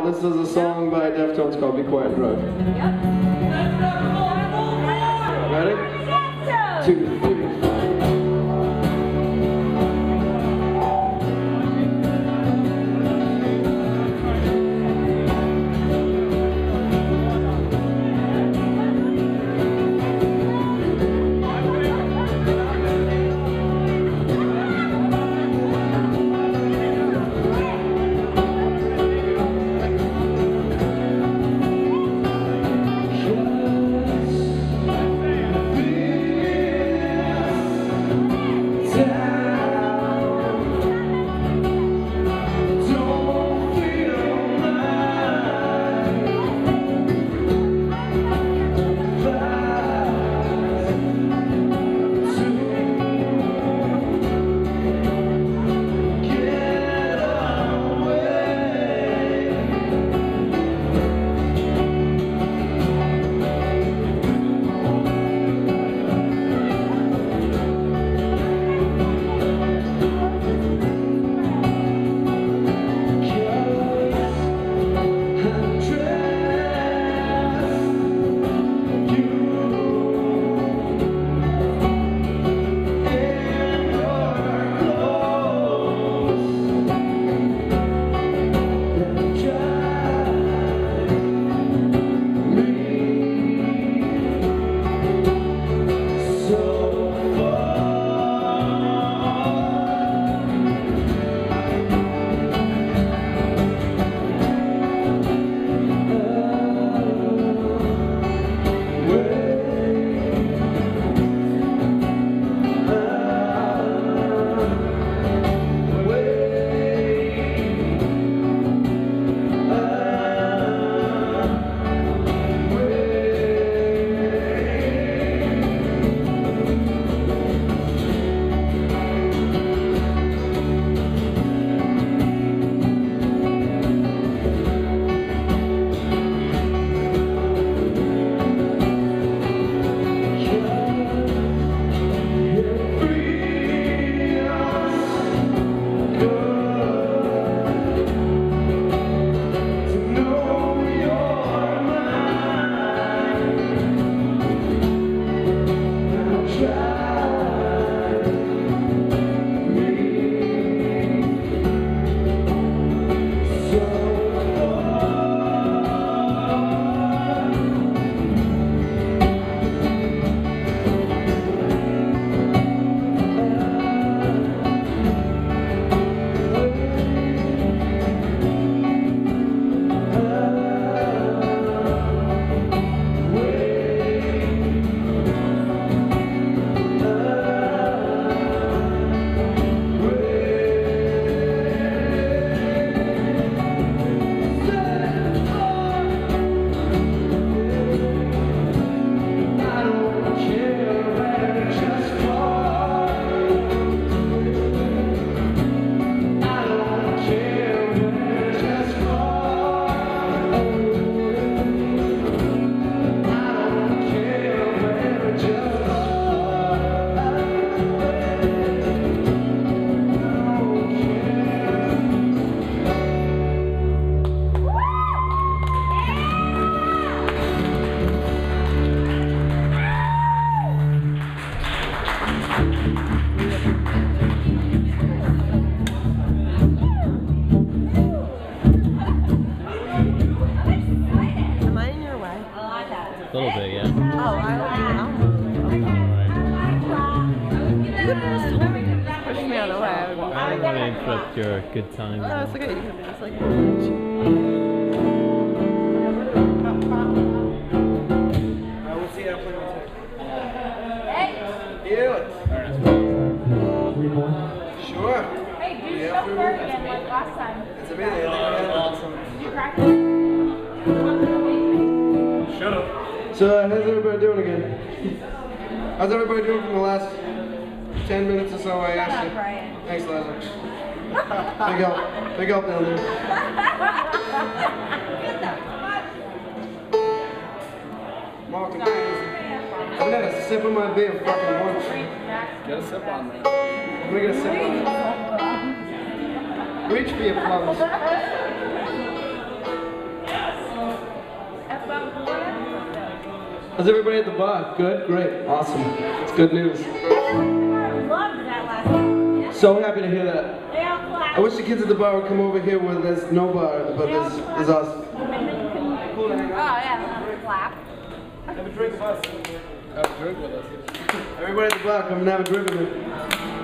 This is a song by Deftones called Be Quiet and Drive. Ready? 2, 3. A little bit, yeah. Oh, I don't push me out of the way. I don't want to interrupt your good time. No, it's okay. You can just like. We'll see how play Hey! Felix. Sure. Hey, do chauffeur again like last time. It's amazing. Awesome. Did you practice? Shut up. So, how's everybody doing again? How's everybody doing from the last 10 minutes or so I asked you? Brian. Thanks, Liza. Big help down there. Martin, I've had a sip of my beer fucking once. Get a sip on me. I'm gonna get a sip on it. Reach for your plums. How's everybody at the bar? Good? Great. Awesome. It's good news. I loved that last one. So happy to hear that. They all clapped. I wish the kids at the bar would come over here where there's no bar, but there's us. And then you can, oh yeah, they'll have to clap. Have a drink with us. Have a drink with us. Everybody at the bar, come and have a drink with me.